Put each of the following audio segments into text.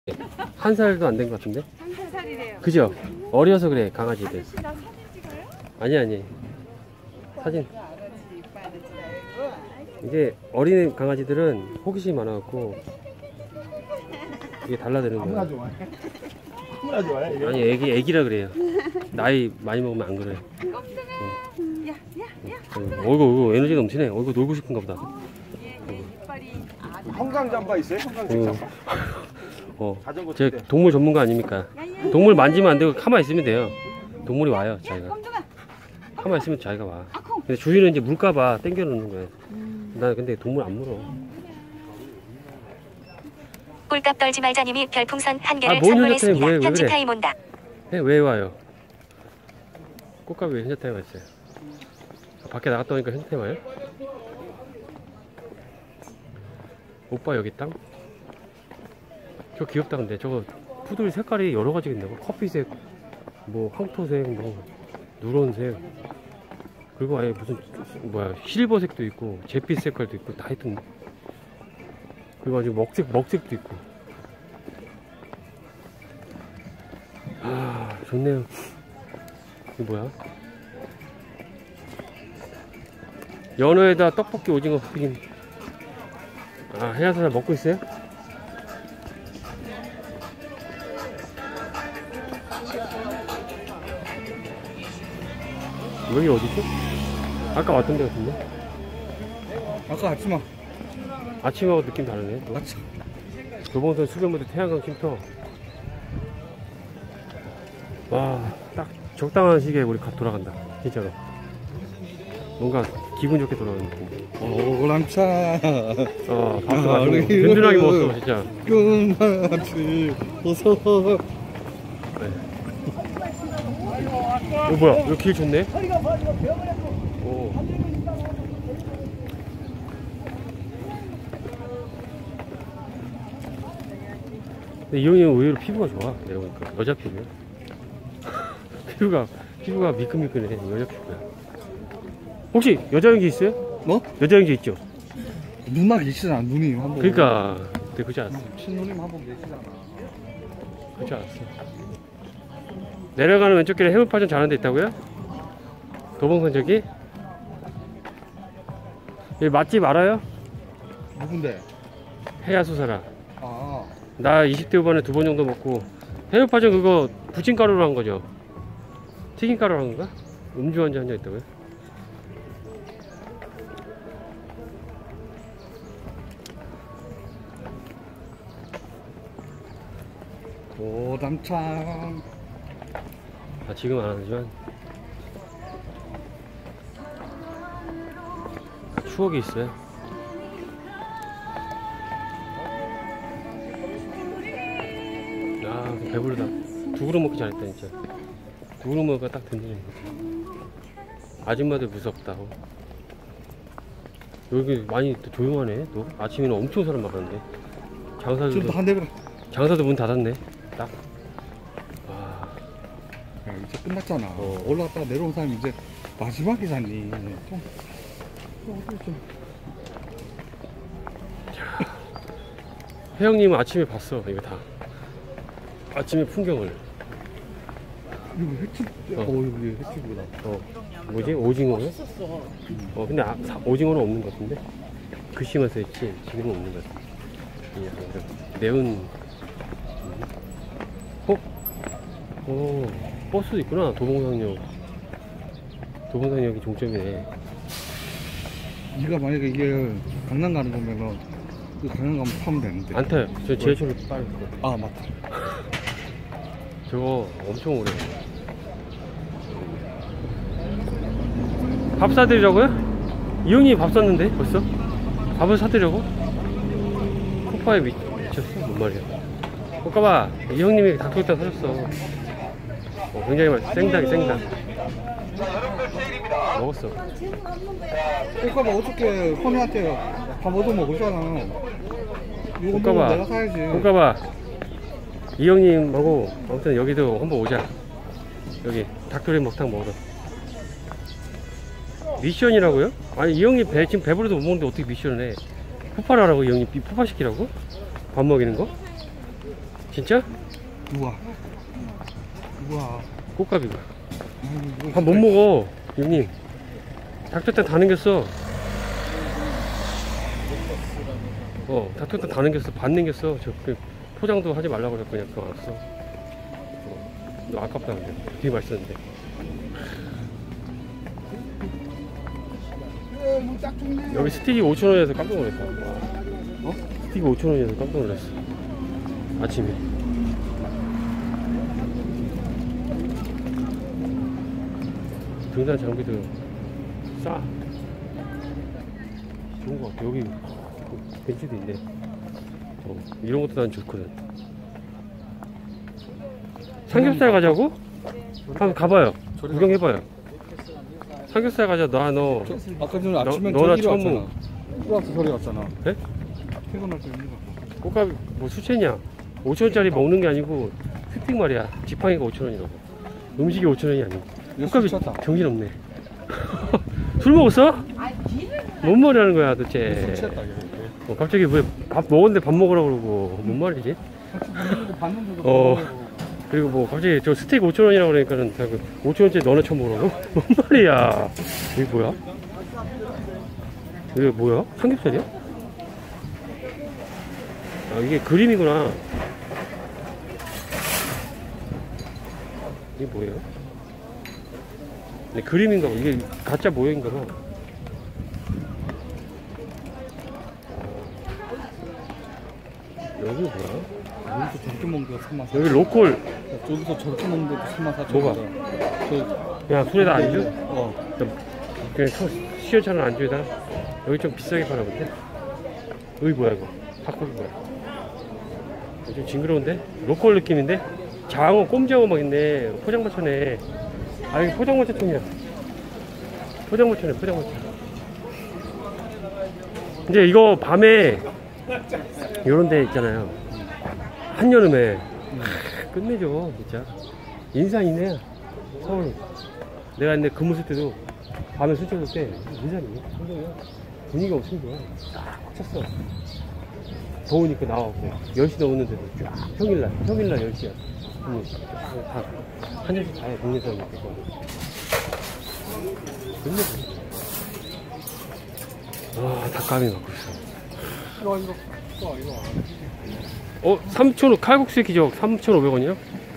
한 살도 안 된 것 같은데? 한 살이래요. 그죠? 어려서 그래, 강아지들. 아저씨 나 사진 찍어요? 아니. 사진. 알았지, 이빨을 줄 알고. 이게 어린 강아지들은 호기심이 많아갖고 이게 달라드는 거야. 좋아해. 아무나 좋아해. 아니, 애기라 그래요. 나이 많이 먹으면 안 그래. 꼼짝아. 야. 어이구, 에너지 넘치네. 어이구, 놀고 싶은가 보다. 얘 이빨이 형광 잠바 있어요? 형광색 잠바. 자전거 제 탈 때. 동물 전문가 아닙니까? 동물 만지면 안 되고 가만히 있으면 돼요. 동물이 와요, 자기가. 꼼짝아. 가만히 있으면 자기가 와. 근데 주인은 이제 물까봐 땡겨놓는 거예요. 나 근데 동물 안 물어. 꼴값 떨지 말자님이 별풍선 한 개를 뭔 선물했습니다. 왜 현지 그래? 타임 온다. 왜 와요? 꽃가루 왜 현자타임 왔어요? 밖에 나갔다 오니까 현자타임 와요? 오빠 여기 땅? 저 귀엽다. 근데 저거 푸들 색깔이 여러 가지가 있나 봐. 커피색, 뭐 황토색, 뭐 누런색, 그리고 아예 무슨 뭐야 실버색도 있고 잿빛 색깔도 있고 다 있던데. 그리고 아주 먹색도 있고. 아, 좋네요. 이게 뭐야? 연어에다 떡볶이 오징어 튀김. 아, 해야사살 먹고 있어요? 여기 어디지? 아까 왔던 데 같은데? 아까 아침하고 느낌 다르네. 아침. 도봉산 수변부터 태양광 쉼터. 와, 딱 적당한 시기에 우리 갓 돌아간다. 진짜로. 뭔가 기분 좋게 돌아오는 느낌. 오람차. 밥도 맛있고 든든하게 먹었어, 진짜. 끝났지. 어서. 뭐야, 여기 길 좋네? 오. 근데 이 형이 의외로 피부가 좋아, 내려보니까. 여자 피부야. 피부가 미끈미끈해. 여자 피부야. 혹시 여자 연기 있어요? 뭐? 여자 연기 있죠? 누나 계시잖아, 누님 한 번. 그러니까 근데 그지 않았어. 친누님 한 번 계시잖아. 그지 않았어. 내려가는 왼쪽 길에 해물파전 잘하는 데 있다고요? 도봉산 저기? 여기 맛집 알아요? 누군데? 해야수사라. 아, 나 20대 후반에 2번 정도 먹고. 해물파전 그거 부침가루로 한 거죠? 튀김가루로 한 건가? 음주 한잔 있다고요? 오담창. 지금 안 하지만 추억이 있어요. 아, 배부르다. 두 그릇 먹기 잘했다, 진짜. 두 그릇 먹으니까 딱 든든해. 아줌마들 무섭다. 여기 많이 또 조용하네. 또 아침에는 엄청 사람 많았는데. 지금 한 대로. 장사도 문 닫았네. 딱. 야, 이제 끝났잖아. 올라갔다가 내려온 사람이 이제 마지막이잖니. 혜영님은 아침에 봤어, 이거 다. 아침에 풍경을. 이거 횟집. 이거 횟집이다. 뭐지? 오징어요? 근데 오징어는 없는 것 같은데? 글씨만 써있지, 지금은 없는 것 같아. 매운. 버스도 있구나. 도봉산역이 종점이네. 네가 만약에 이게 강남 가는 거면은 그 강남 가면 타면 되는데. 안 타요. 저 지하철로 빠를 거. 아, 맞다. 저거 엄청 오래. 밥 사드리라고요? 이 형님이 밥 샀는데 벌써? 밥을 사드리라고? 코파에 미쳤어? 뭔 말이야. 볼까봐 이 형님이 닭도리탕 사줬어. 굉장히 맛있어. 생닭. 먹었어. 그러니까 뭐 어떻게 허미한테 밥 얻어 먹으잖아. 이거 볼까봐. 내가 사야지. 볼까봐 이 형님하고 아무튼 여기도 한번 오자. 여기 닭도리 먹탕 먹으러. 미션이라고요? 아니 이 형님 지금 배부르도 못 먹는데 어떻게 미션을 해? 푸파를 하라고? 이 형님 푸파 시키라고? 밥 먹이는 거? 진짜? 우와. 우와. 꽃가비가. 밥 못 먹어, 형님. 닭도탕 다 남겼어. 닭도탕 다 남겼어. 반 남겼어. 포장도 하지 말라고 그랬고 그냥 그거 알았어. 너 아깝다 근데. 되게 맛있었는데. 여기 스틱이 5,000원에서 깜짝 놀랐어. 스틱이 5,000원에서 깜짝 놀랐어. 아침에. 등산 장비도 싸. 좋은 것 같아. 여기 벤치도 있네. 이런 것도 난 좋거든. 삼겹살 가자고? 한번 가봐요. 구경해봐요. 삼겹살 가자. 너 아까 전에 아침에 너나 저기로 처음 왔잖아. 먹. 플러스 저리 왔잖아. 네? 퇴근할 때 있는 거. 꽃가비 뭐 수채냐? 5,000원짜리 먹는 게 아니고 스틱 말이야. 지팡이가 5,000원이라고. 음식이 5,000원이 아니고. 꽃가비 정신없네. 술 먹었어? 뭔 말이 하는 거야 도대체. 갑자기 왜 밥 먹었는데 밥 먹으라고 그러고 뭔 말이지? 그리고 뭐 갑자기 저 스테이크 5,000원이라고 그러니까는 5,000원짜리 너네 처음 먹으라고? 뭔 말이야. 이게 뭐야? 이게 뭐야? 삼겹살이야? 아 이게 그림이구나. 이게 뭐예요? 네, 그림인가 봐. 이게 가짜 모형인가 봐. 여기 뭐야? 여기서 저렇게 먹는 거 34,000원. 여기 로컬. 저기서 저렇게 먹는 것도 34,000원. 뭐가? 그냥 술에다 안주? 그냥 시원찮은 안주에다. 여기 좀 비싸게 파나 본데? 여기 뭐야 이거? 닭고기 뭐야? 좀 징그러운데? 로컬 느낌인데? 장어, 꼼장어 막 있네. 포장마차네. 아 이게 포장마차 통이야. 포장마차네 포장마차. 이제 이거 밤에 요런 데 있잖아요. 한여름에 끝내줘 진짜. 인산이네 서울. 내가 근데 근무 쓸 때도 밤에 술 쳤을 때 인산이네. 한정이야. 분위기가 엄청 좋아. 쫙 찼어. 더우니까 나와갖고 10시 넘었는데도 쫙 평일날 10시야. 다 한 잔씩 다 해. 동네 사람들 끝내줘. 와 닭가미 먹고 있어. 이거 3,500 칼국수의 기적 3,500원이요?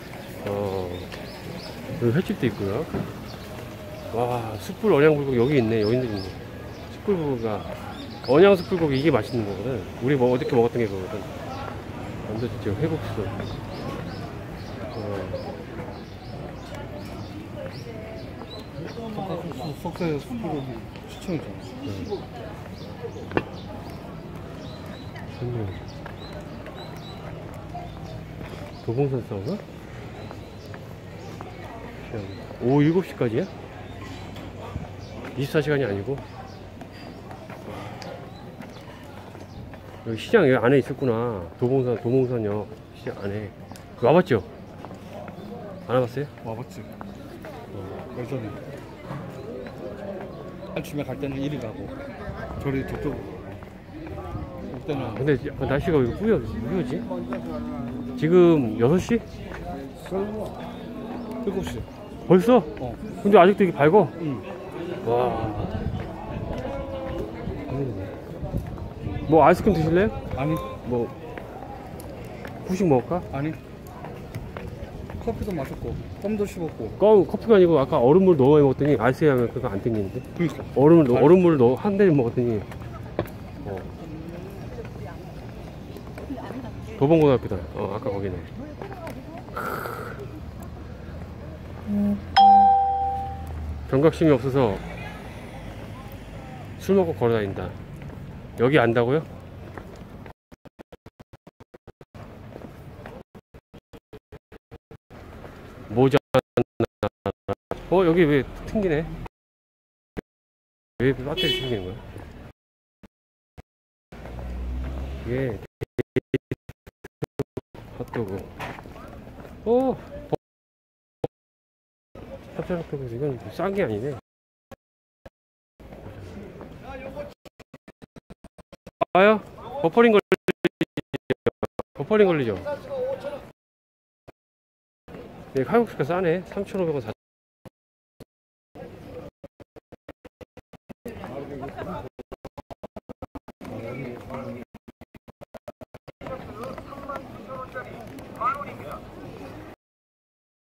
여기 횟집도 있고요. 와 숯불 언양불고기 여기 있네. 여기도 있네. 숯불고기가 언양 숯불고기 이게 맛있는 거거든. 우리 뭐 어저께 먹었던 게 그거거든. 완전 진짜 회국수. 석쇠 숯불고기 추천이잖아. 도봉산 사우나? 오후 7시까지야? 24시간이 아니고. 여기 시장 여기 안에 있었구나. 도봉산역 시장 안에. 와봤죠? 안 와봤어요? 와봤지. 예전에 아침에 갈 때는 이리 가고 저리 저쪽으로 올 때는. 근데 날씨가 왜 뿌여지? 지금 6시? 7시. 벌써? 근데 아직도 이게 밝어? 응. 와. 뭐 아이스크림 드실래요? 아니. 뭐 후식 먹을까? 아니. 커피도 마셨고 껌도 씹었고. 커피가 아니고 아까 얼음물 넣어 먹었더니 아이스에 하면 그거 안 땡기는데. 그러니까 얼음물 넣어 한 대를 먹었더니 도봉고등학교다. 아까 거기네. 경각심이 없어서 술 먹고 걸어다닌다. 여기 안다고요? 모자. 여기 왜 튕기네? 왜 배터리 튕기는 거야? 이게 핫도그. 찹쌀핫도그. 이건 싼 게 아니네. 와요? 버퍼링 걸리죠? 얘 칼국수가 싸네. 3,500원,